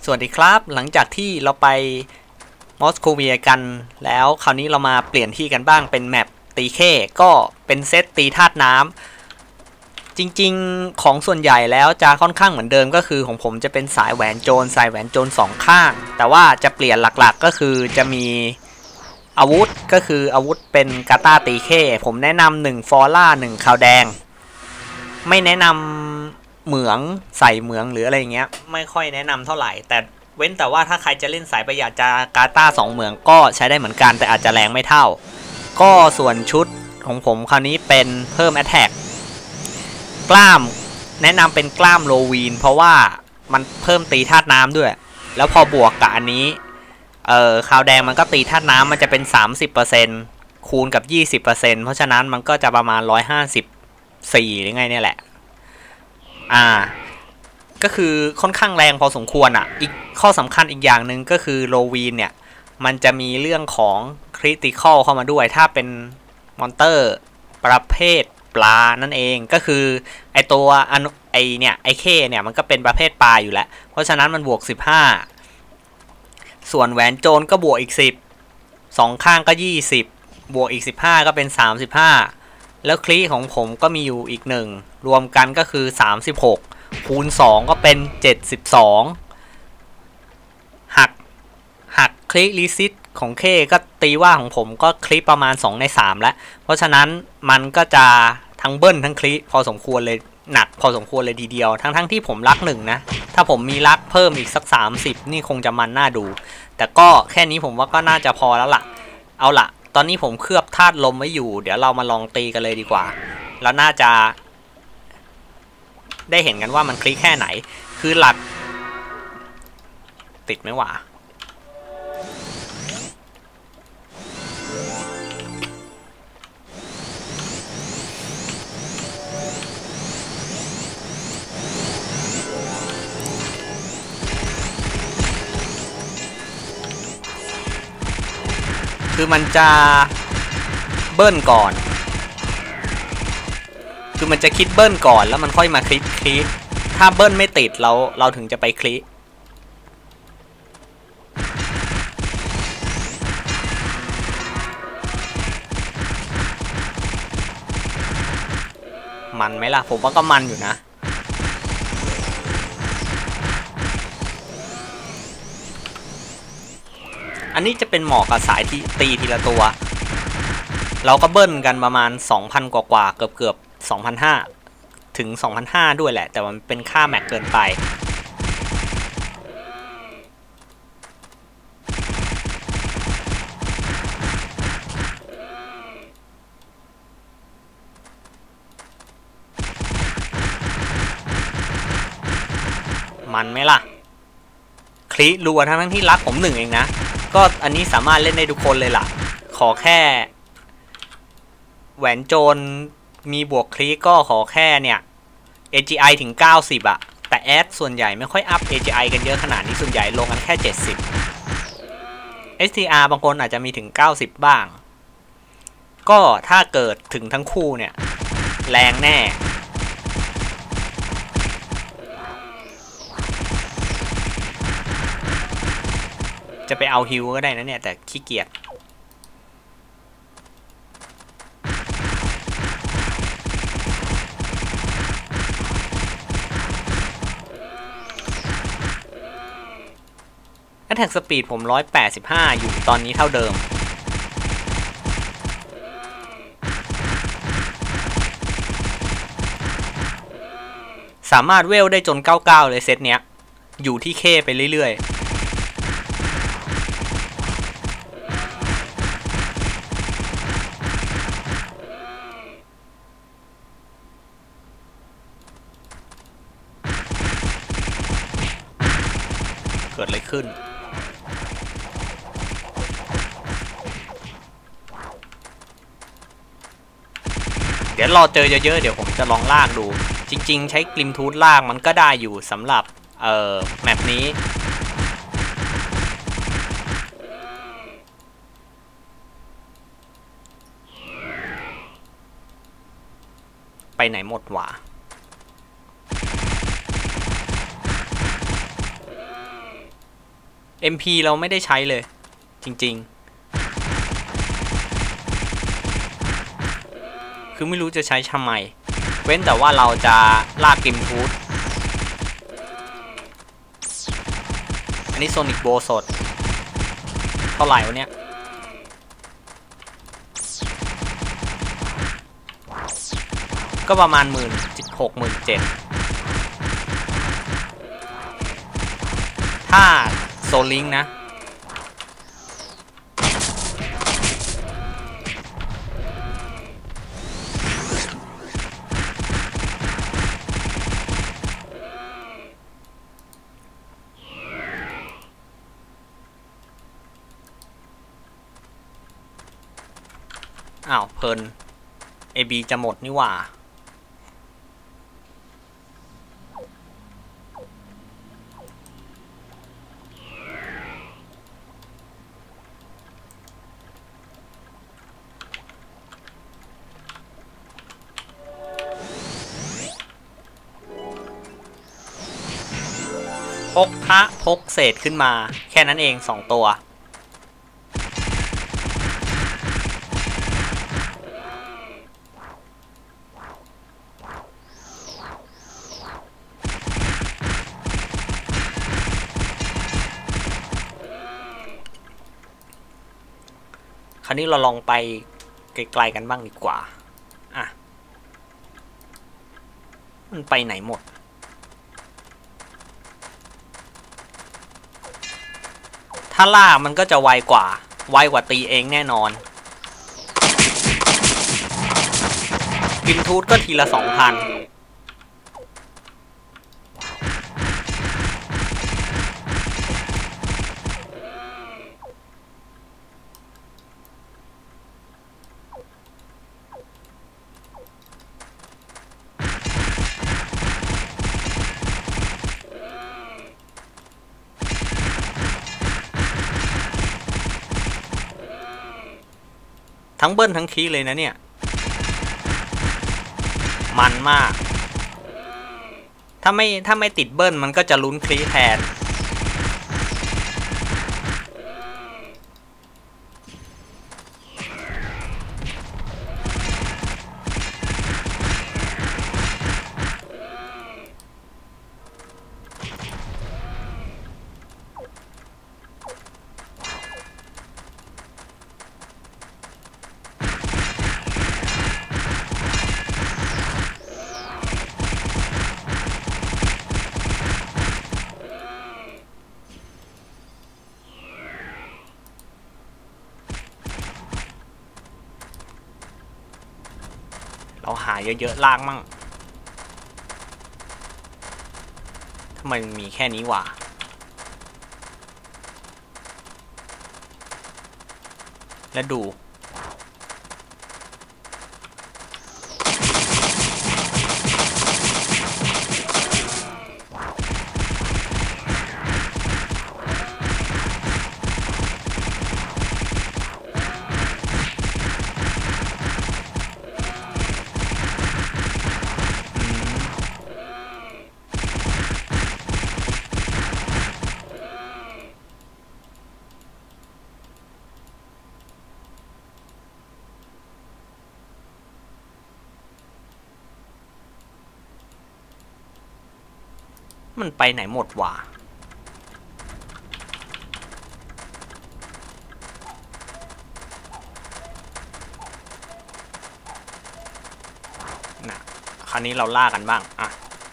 สวัสดีครับหลังจากที่เราไปมอสโคเวียกันแล้วคราวนี้เรามาเปลี่ยนที่กันบ้างเป็นแมปตีเข้ก็เป็นเซตตีธาตุน้ำจริงๆของส่วนใหญ่แล้วจะค่อนข้างเหมือนเดิมก็คือของผมจะเป็นสายแหวนโจรสองข้างแต่ว่าจะเปลี่ยนหลักๆก็คือจะมีอาวุธก็คืออาวุธเป็นกาตาตีเข้ผมแนะนำ1ฟอร่า1ขาวแดงไม่แนะนำเหมืองใส่เหมืองหรืออะไรเงี้ยไม่ค่อยแนะนำเท่าไหร่แต่เว้นแต่ว่าถ้าใครจะเล่นสายประหยัดจะกาตา2เหมืองก็ใช้ได้เหมือนกันแต่อาจจะแรงไม่เท่าก็ส่วนชุดของผมคราวนี้เป็นเพิ่ม Attack กล้ามแนะนำเป็นกล้ามโลวีนเพราะว่ามันเพิ่มตีธาตุน้ำด้วยแล้วพอบวกกับอันนี้ขาวแดงมันก็ตีธาตุน้ำมันจะเป็น 30% คูณกับ 20% เพราะฉะนั้นมันก็จะประมาณ154หรือไงเนี่ยแหละก็คือค่อนข้างแรงพอสมควรอีกข้อสำคัญอีกอย่างหนึ่งก็คือโลวีนเนี่ยมันจะมีเรื่องของคริติคอลเข้ามาด้วยถ้าเป็นมอนเตอร์ประเภทปลานั่นเองก็คือไอตัวไอเคเนี่ยมันก็เป็นประเภทปลาอยู่แล้วเพราะฉะนั้นมันบวก15ส่วนแหวนโจรก็บวกอีก10 2ข้างก็20บวกอีก15ก็เป็น35แล้วคลีของผมก็มีอยู่อีก1รวมกันก็คือ36คูณ2ก็เป็น72หักคลิรีซิตของเคก็ตีว่าของผมก็คลิประมาณ2ใน3แล้วเพราะฉะนั้นมันก็จะทั้งเบิ้ลทั้งคลิพอสมควรเลยหนักพอสมควรเลยทีเดียวทั้งที่ผมรัก1นะถ้าผมมีรักเพิ่มอีกสัก30นี่คงจะมันน่าดูแต่ก็แค่นี้ผมว่าก็น่าจะพอแล้วล่ะเอาล่ะตอนนี้ผมเคลือบธาตุลมไว้อยู่เดี๋ยวเรามาลองตีกันเลยดีกว่าแล้วน่าจะได้เห็นกันว่ามันคลิกแค่ไหนคือหลักติดไหมวะคือมันจะเบิ้ลก่อนคือมันจะคิดเบิ้ลก่อนแล้วมันค่อยมาคลิกถ้าเบิ้ลไม่ติดเราถึงจะไปคลิกมันไหมล่ะผมว่าก็มันอยู่นะอันนี้จะเป็นเหมาะกับสายที่ตีทีละตัวเราก็เบิ้ลกันประมาณ 2,000 กว่าเกือบ 2,500 ถึง 2,500 ด้วยแหละแต่มันเป็นค่าแม็กเกินไปมันไหมล่ะคลิรัวทั้งที่รักผม1เองนะก็อันนี้สามารถเล่นได้ทุกคนเลยล่ะขอแค่แหวนโจรมีบวกคลิก็ขอแค่เนี่ย AGI ถึง90แต่แอดส่วนใหญ่ไม่ค่อยอัพ AGI กันเยอะขนาดนี้ส่วนใหญ่ลงกันแค่70 STR บางคนอาจจะมีถึง90บ้างก็ถ้าเกิดถึงทั้งคู่เนี่ยแรงแน่จะไปเอาฮิวก็ได้นะเนี่ยแต่ขี้เกียจแท็กสปีดผม185อยู่ตอนนี้เท่าเดิมสามารถเวลได้จน99เลยเซตเนี้ยอยู่ที่เคไปเรื่อยๆเกิดอะไรขึ้นเดี๋ยวรอเจอเยอะๆเดี๋ยวผมจะลองลากดูจริงๆใช้กลิมทูธลากมันก็ได้อยู่สำหรับแมปนี้ไปไหนหมดวะ โ MP เราไม่ได้ใช้เลยจริงๆคือไม่รู้จะใช้ทำไมเว้นแต่ว่าเราจะลากกิมทูธอันนี้โซนิกโบสดเท่าไหร่วะเนี่ยก็ประมาณ16,000-17,000ถ้าโซลิงนะอ้าวเพลิน AB จะหมดนี่หว่าพกพระพกเศษขึ้นมาแค่นั้นเอง2 ตัวคราวนี้เราลองไปไกลๆกันบ้างดีกว่าอ่ะมันไปไหนหมดถ้าล่ามันก็จะไวกว่าตีเองแน่นอนกิมทูธก็ทีละ 2,000ทั้งเบิ้ลทั้งคีเลยนะเนี่ยมันมากถ้าไม่ติดเบิ้ลมันก็จะลุ้นคลีแทนเราหาเยอะๆลากมั่งทำไมมันมีแค่นี้วะแล้วดูมันไปไหนหมดวะนะคราวนี้เราล่ากันบ้างอ่ะ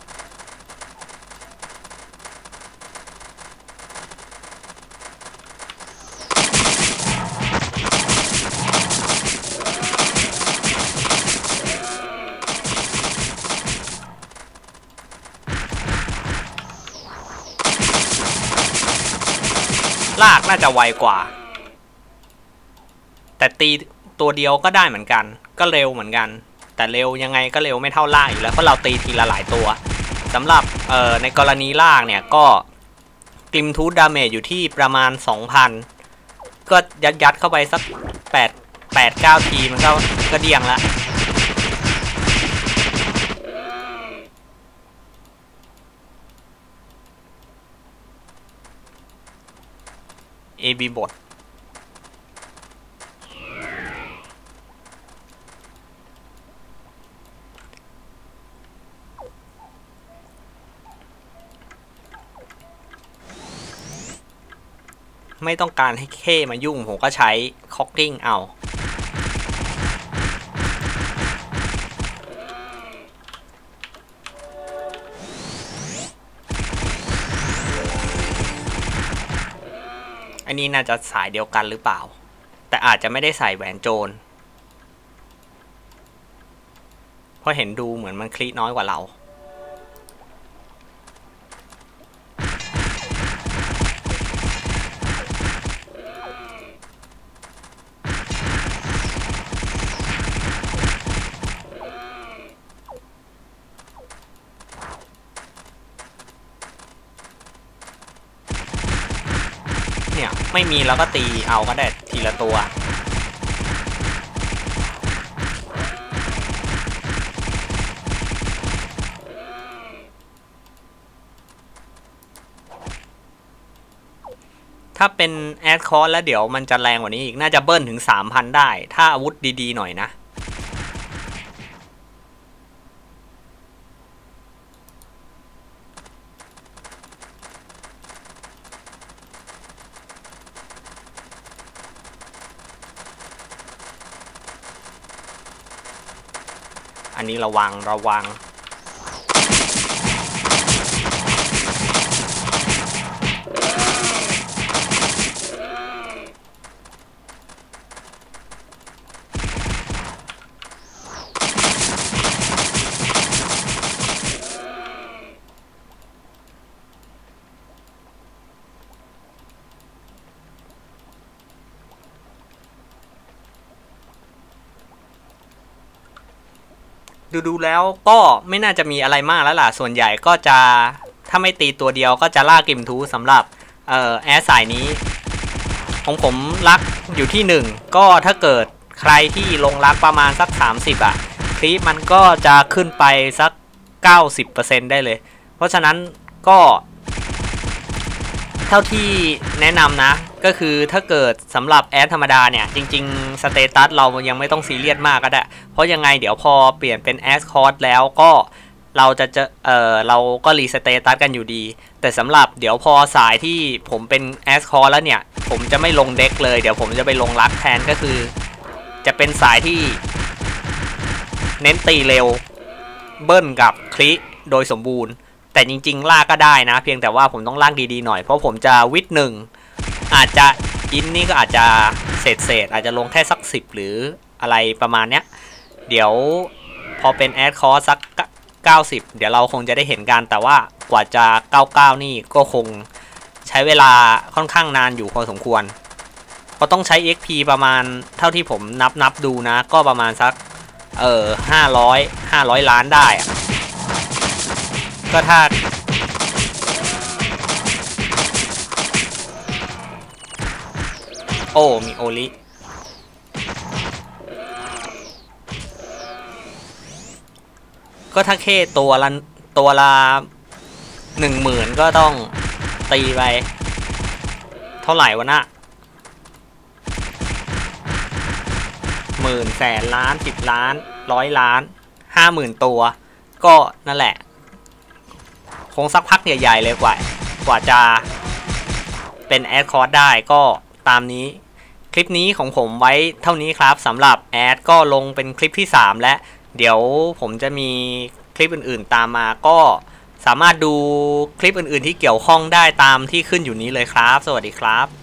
ลากน่าจะไวกว่าแต่ตีตัวเดียวก็ได้เหมือนกันก็เร็วเหมือนกันแต่เร็วยังไงก็เร็วไม่เท่าลากอยู่แล้วเพราะเราตีทีละหลายตัวสำหรับในกรณีลากเนี่ยก็กิมทูธดาเมจอยู่ที่ประมาณ 2,000 ก็ยัดเข้าไปสัก8-9 ทีมันก็เดียงแล้ว AB บทไม่ต้องการให้เข้มายุ่งผมก็ใช้คอกกิ้งเอาอันนี้น่าจะสายเดียวกันหรือเปล่าแต่อาจจะไม่ได้ใส่แหวนโจรเพราะเห็นดูเหมือนมันคลิน้อยกว่าเราไม่มีแล้วก็ตีเอาก็ได้ทีละตัวถ้าเป็นแอดคอร์สแล้วเดี๋ยวมันจะแรงกว่านี้อีกน่าจะเบิ้ลถึง 3,000 ได้ถ้าอาวุธดีๆหน่อยนะอันนี้ระวังดูแล้วก็ไม่น่าจะมีอะไรมากแล้วล่ะส่วนใหญ่ก็จะถ้าไม่ตีตัวเดียวก็จะล่ากิมทูสำหรับแอร์สายนี้ของผมรักอยู่ที่1ก็ถ้าเกิดใครที่ลงรักประมาณสัก30อ่ะคลิปมันก็จะขึ้นไปสัก 90% ได้เลยเพราะฉะนั้นก็เท่าที่แนะนำนะก็คือถ้าเกิดสำหรับแอดธรรมดาเนี่ยจริงๆสเตตัสเรายังไม่ต้องซีเรียสมากก็ได้เพราะยังไงเดี๋ยวพอเปลี่ยนเป็นแอดคอร์สแล้วก็เราเราก็รีสเตตัสกันอยู่ดีแต่สำหรับเดี๋ยวพอสายที่ผมเป็นแอดคอร์สแล้วเนี่ยผมจะไม่ลงเด็กเลยเดี๋ยวผมจะไปลงรักแทนก็คือจะเป็นสายที่เน้นตีเร็วเบิ้ลกับคลิโดยสมบูรณ์แต่จริงๆลากก็ได้นะเพียงแต่ว่าผมต้องลากดีๆหน่อยเพราะผมจะวิทย์1อาจจะอินนี่ก็อาจจะเศษอาจจะลงแค่สัก10หรืออะไรประมาณเนี้ยเดี๋ยวพอเป็นแอดคอร์สัก90เดี๋ยวเราคงจะได้เห็นกันแต่ว่ากว่าจะ99นี่ก็คงใช้เวลาค่อนข้างนานอยู่พอสมควรเพราะต้องใช้ XP ประมาณเท่าที่ผมนับดูนะก็ประมาณสัก500 ล้านได้ก็ถ้าโอ้มีโอลิก็ถ้าแค่ตัวละ10,000ก็ต้องตีไปเท่าไหร่วะนะ10,000 แสนล้าน10 ล้าน100 ล้าน50,000 ตัวก็นั่นแหละคงสักพักใหญ่ๆเลยกว่าจะเป็นแอดคอร์สได้ก็ตามนี้คลิปนี้ของผมไว้เท่านี้ครับสำหรับแอดก็ลงเป็นคลิปที่3และเดี๋ยวผมจะมีคลิปอื่นๆตามมาก็สามารถดูคลิปอื่นๆที่เกี่ยวข้องได้ตามที่ขึ้นอยู่นี้เลยครับสวัสดีครับ